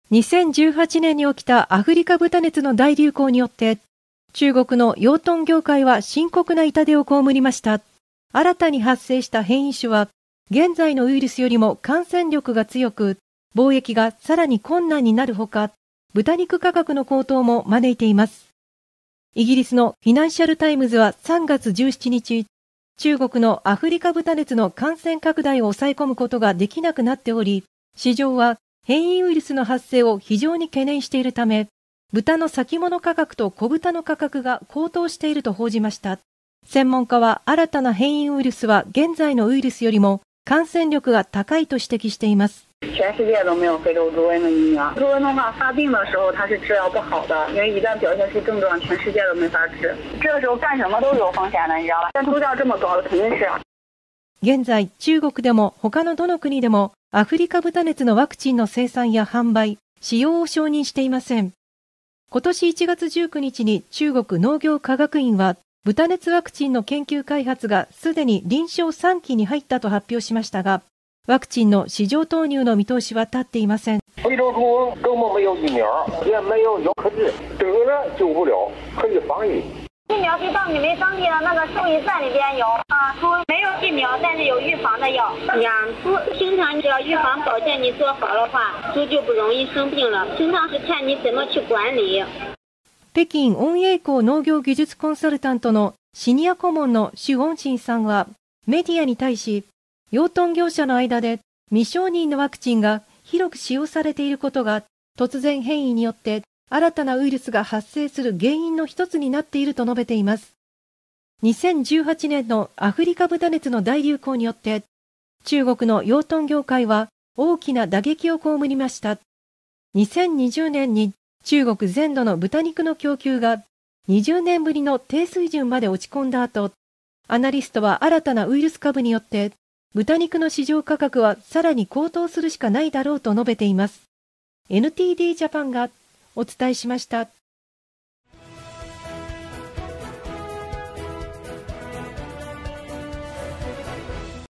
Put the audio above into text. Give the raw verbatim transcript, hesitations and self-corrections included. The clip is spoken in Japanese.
にせんじゅうはちねんに起きたアフリカ豚熱の大流行によって、中国の養豚業界は深刻な痛手を被りました。新たに発生した変異種は、現在のウイルスよりも感染力が強く、貿易がさらに困難になるほか、豚肉価格の高騰も招いています。イギリスのフィナンシャルタイムズはさんがつじゅうしちにち、中国のアフリカ豚熱の感染拡大を抑え込むことができなくなっており、市場は変異ウイルスの発生を非常に懸念しているため、豚の先物価格と小豚の価格が高騰していると報じました。専門家は新たな変異ウイルスは現在のウイルスよりも感染力が高いと指摘しています。 全世界都没有非洲猪瘟的疫苗。猪瘟的话，发病的时候它是治疗不好的，因为一旦表现出症状，全世界都没法治。这个时候干什么都有风险的，你知道吧？但猪价这么高，肯定是。 現在、中国でも他のどの国でもアフリカ豚熱のワクチンの生産や販売、使用を承認していません。今年いちがつじゅうくにちに中国農業科学院は豚熱ワクチンの研究開発がすでに臨床さんきに入ったと発表しましたが、ワクチンの市場投入の見通しは立っていません。 非洲猪瘟根本没有疫苗，也没有药可治，得了救不了，可以防疫。 疫苗是到你们当地的那个兽医站里边有啊，猪没有疫苗，但是有预防的药。养猪平常只要预防保健你做好的话，猪就不容易生病了。平常是看你怎么去管理。 北京恩栄校農業技術コンサルタントのシニア顧問の朱恩信さんはメディアに対し、養豚業者の間で未承認のワクチンが広く使用されていることが突然変異によって新たなウイルスが発生する原因の一つになっていると述べています。にせんじゅうはちねんのアフリカ豚熱の大流行によって中国の養豚業界は大きな打撃を被りました。にせんにじゅうねんに中国全土の豚肉の供給がにじゅうねんぶりの低水準まで落ち込んだ後、アナリストは新たなウイルス株によって豚肉の市場価格はさらに高騰するしかないだろうと述べています。エヌティーディー ジャパンがお伝えしました。